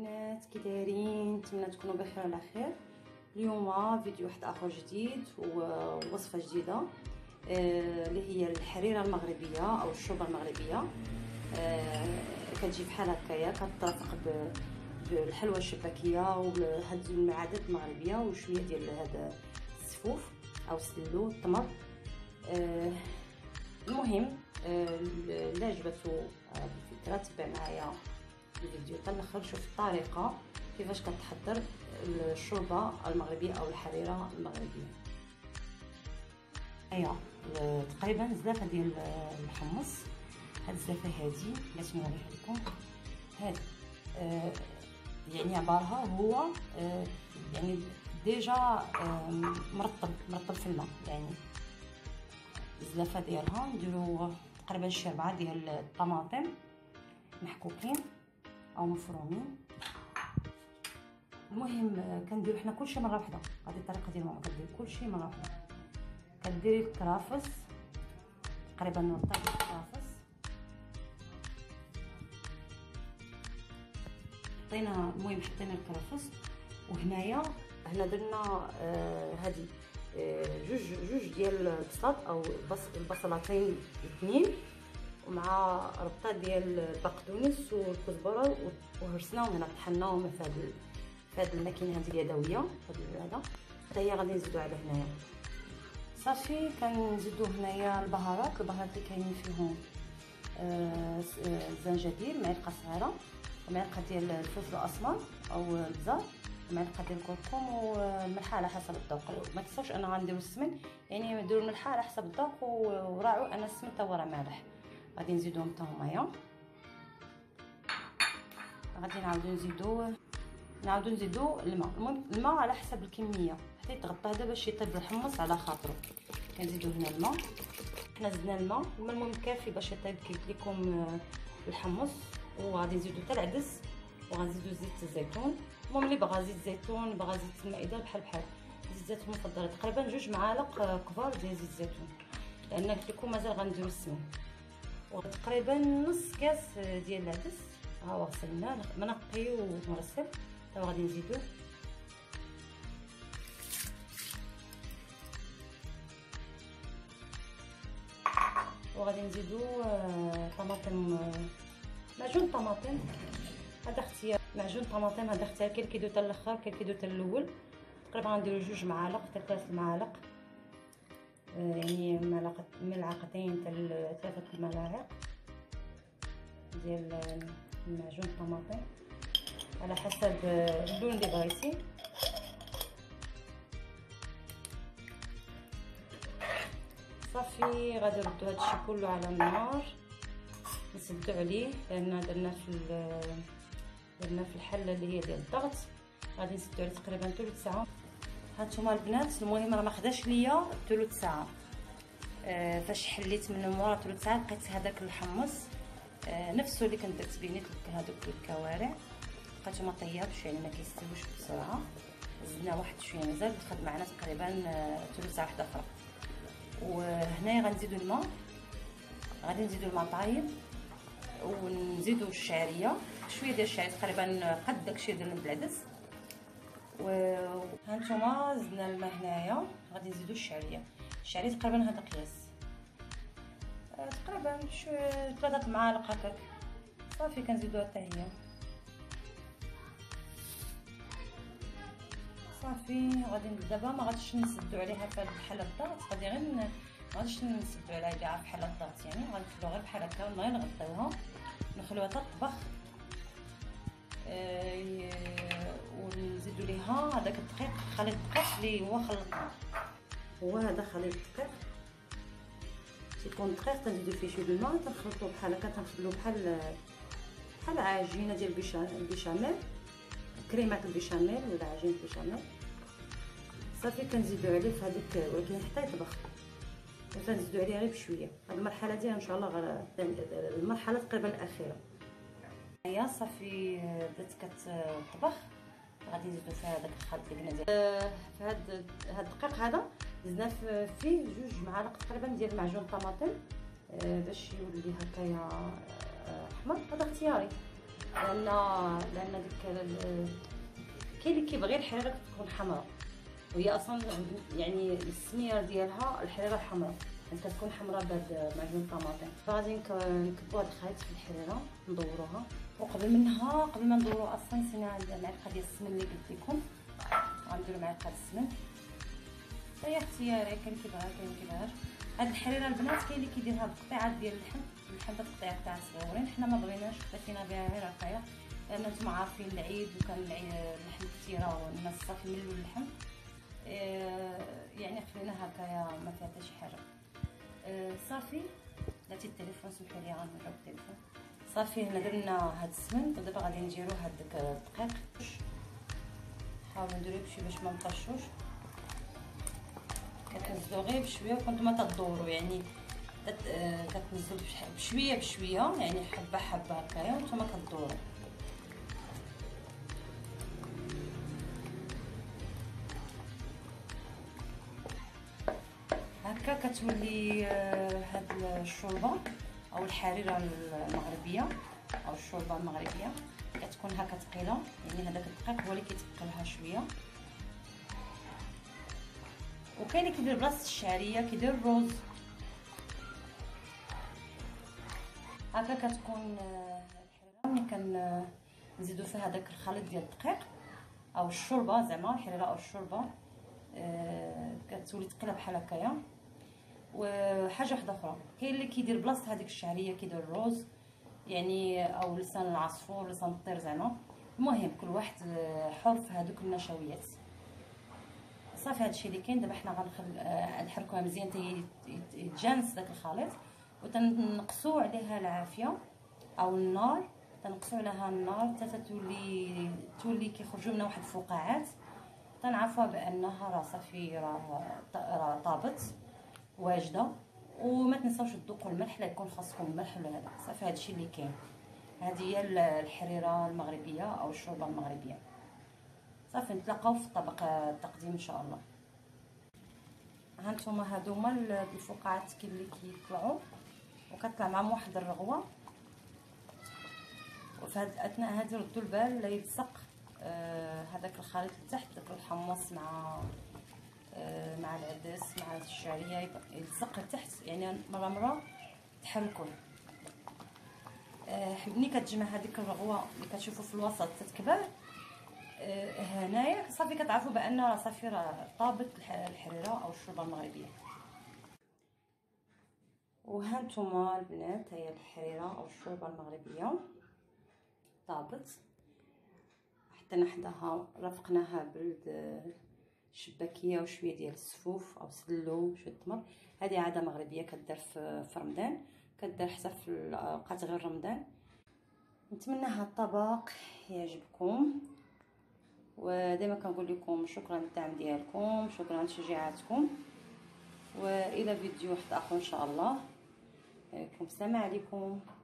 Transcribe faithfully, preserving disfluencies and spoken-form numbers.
البنات، كي دايرين؟ نتمنى تكونوا بخير على خير. اليوم فيديو واحد اخر جديد ووصفه جديده اللي هي الحريره المغربيه او الشوربه المغربيه. كتجي بحال هكايا، كترافق بالحلوى الشباكيه وهاد المعادات المغربيه وشويه ديال هذا السفوف او السلو التمر. المهم اللي عجبتو الفكره تبع معايا الفيديو حتى الاخر، شوف الطريقه كيفاش كتحضر الشوربه المغربيه او الحريره المغربيه. هيا تقريبا زلافه ديال الحمص. هاد الزلافه هادي باش نوريها لكم. هاد آه يعني عبارها هو آه يعني ديجا آه مرطب مرطب في الماء. يعني الزلافه ديالها نديرو تقريبا شي ربعه ديال الطماطم محكوكين او مفرومين. المهم كنديرو حنا كلشي مره واحده. هذه الطريقه ديال ماما، كدير كلشي مره واحده. كديري الكرافس تقريبا نورطه ديال الكرافس، حطينا المهم حطينا الكرافس. وهنايا هنا درنا آه هذه آه جوج جوج ديال البصلات او البصلتين اثنين، ومع ربطه ديال البقدونس والكزبره، وهرسناهم هنا طحناهم في هذا في هذه الماكينه هذه اليدويه. هذا حتى هي غادي نزيدو على هنايا. صافي كنزيدو هنايا البهارات البهارات اللي كاينين فيهم آه الزنجبيل معلقه صغيره، ومعلقه ديال الفلفل الاسمر او البزار، ومعلقه ديال الكركم، والملح على حسب الذوق. ما تنساوش انا غنديرو السمن، يعني نديرو الملح على حسب الذوق، وراعوا انا السمن تا هو راه مالح. غادي نزيدوهم حتى همايا. غادي نعاودو نزيدو نعاودو نزيدو الماء. المهم الماء على حسب الكميه حتى يتغطى هذا باش يطيب الحمص على خاطرو. كنزيدو هنا الماء. حنا زدنا الماء، الماء المهم كافي باش يطيب كيف لكم الحمص. وغادي نزيدو حتى العدس، وغنزيدو زيت الزيتون. المهم اللي بغا زيت الزيتون، بغا زيت المائده، بحال بحال. زيت الزيتون مفضل تقريبا جوج معالق كبار ديال زيت الزيتون، لان قلت لكم مازال غنديرو السمن. وتقريبا نص كاس ديال العدس ها هو غسلناه منقي ومرسل، حتى غادي نزيدوه. وغادي نزيدو طماطم، معجون طماطم. هذا اختيار، معجون طماطم هذا اختيار. كاين كيدير حتى الاخر، كاين كيدير حتى الاول. تقريبا غنديرو جوج معالق حتى ثلاث معالق، يعني ملعقه ملعقتين حتى ثلاثه الملاعق ديال معجون الطماطم على حسب اللون اللي بغيتي. صافي غادي نردو هادشي كله على النار، نسدو عليه لان درنا في درنا في الحله اللي هي ديال الضغط. غادي نسدو عليه تقريبا ثلث ساعه. هانتوما البنات، المهم راه ما خداش ليا ثلث ساعه. آه فاش حليت من مورا ثلث ساعه لقيت هذاك الحمص آه نفسه اللي كنت درت بينيت هذوك الكوارع، لقيتو ما طيبش، يعني ما كيستويش بسرعه. زدنا واحد شويه مازال خد معنا تقريبا آه ثلث ساعه واحده اخرى. وهنايا غنزيدو الماء، غادي نزيدو الماء طايب، ونزيدو الشعريه شويه ديال الشعريه تقريبا قد داكشي درنا بالعدس. وهانتوما زدنا الماء هنايا، غادي نزيدو الشعريه. الشعريه تقريبا هذا قياس آه تقريبا شويه ثلاثه معالق هكاك. صافي كنزيدوها حتى هي. صافي غادي دابا ما غاديش نسدو عليها في هاد الحله الضغط، غادي غير ما غاديش نسدو عليها كاع في حله الضغط، يعني غنخلوها غير بحال هكا، غير نغطيوها نخلوها حتى تطبخ. آه ونزيدو ليها هذاك الدقيق، خليط الدقيق اللي هو خلطنا. هو هذا خليط الدقيق، تيكون دقيق تنزيدو فيه شويه الماء، تنخلطوه بحال هكا، تنخلوه بحال بحال عجينه ديال البيشاميل، كريمه البيشاميل ولا عجينه البيشاميل. صافي كنزيدو عليه في هذيك، ولكن حتى يطبخ، وتنزيدو عليه غير بشويه. هذه المرحله ديال ان شاء الله غير المرحله تقريبا الاخيره. هيا صافي بدات كتطبخ. غادي نزيدو فيها هذاك الخليط اللي قلنا ديال في هذا هذا الدقيق. هذا زدنا فيه جوج معالق تقريبا ديال معجون الطماطم باش يولي هكايا احمر. هذا اختياري، لان لان ديك كاين اللي كيبغي الحريره تكون حمراء، وهي اصلا يعني السميه ديالها الحريره الحمراء، يعني كتكون حمراء بهاد معجون الطماطم. فغادي نكبوا هاد الخليط في الحريره ندوروها. وقبل منها قبل ما ندورو اصلا نسينا عندنا معلقه ديال السمن اللي قلت لكم، غنديرو معلقه السمن. هي اختياري، كاين كيبغيها كاين كيبغيهاش. هاد الحريره البنات كاين اللي كيديرها بقطيعات ديال اللحم، اللحم بقطيعات تاع صغيورين، حنا ما بغيناش بغينا بها غير هكايا، لان نتوما عارفين العيد وكان اللحم كثيره والناس صافي ملوا اللحم. آه يعني خلينا هكايا ما فيها حتى شي حاجه. آه صافي درتي التليفون، سمحوا لي غنرجعو التليفون. صافي هنا درنا هاد السمن، ودابا غادي نديرو هاد الدقيق. نحاولو نديرو بشي باش ما نطشوش، كتنزلو غير بشويه وكنتوما تدوروا، يعني كتنزلو بشويه بشويه، يعني حبه حبه هكايا وانتوما كدوروا. هكا كتولي هاد الشوربه او الحريره المغربيه او الشوربه المغربيه كتكون هكا ثقيله، يعني هذاك الدقيق هو اللي كيتقلها شويه. وكاين اللي كيدير بلاصه الشعريه كيدير الرز. هكا كتكون الحريره ملي كنزيدو فيها هذاك الخليط ديال الدقيق او الشوربه، زعما الحريره او الشوربه آه كتولي ثقيله بحال هكايا. وحاجه واحده اخرى، كاين اللي كيدير بلاصه هذيك الشعريه كيدير الرز، يعني او لسان العصفور، لسان الطير زعما. المهم كل واحد حر في هذوك النشويات. صافي هادشي اللي كاين. دابا حنا غنخل نحركوها مزيان حتى يتجانس داك الخليط، وتنقصوا عليها العافيه او النار، تنقصوا عليها النار حتى تولي تولي كيخرجوا منها واحد الفقاعات، تنعرفوها بانها راه صافي راه طابت واجده. وما تنساوش تذوقوا الملح، لا يكون خاصكم الملح ولا هذا. صافي هادشي اللي كاين. هذه هي الحريره المغربيه او الشوربه المغربيه. صافي نتلاقاو في الطبق التقديم ان شاء الله. ها نتوما هادو هما الفقاعات اللي كيطلعوا، وكطلع معهم واحد الرغوه. وفي هاد الاثناء هادي ردوا البال لا يلصق آه هذاك الخليط لتحت، داك الحمص مع آه مع العدس مع الشعريه يلصق لتحت، يعني مره مره تحركوه. آه ملي كتجمع هذيك الرغوه اللي كتشوفوا في الوسط تتكبر آه هنايا، صافي كتعرفوا بان راه صافي راه طابت الحريره او الشوربه المغربيه. وها نتوما البنات، هي الحريره او الشوربه المغربيه طابت. حطينا حداها رافقناها برد شباكيه وشويه ديال السفوف او سلو شويه التمر. هذه عاده مغربيه كدار في رمضان، كدار حتى في اوقات غير رمضان. نتمنى هذا الطبق يعجبكم، ودائما كنقول لكم شكرا للدعم ديالكم، شكرا لتشجيعاتكم، والى فيديو واحد اخر ان شاء الله. السلام عليكم.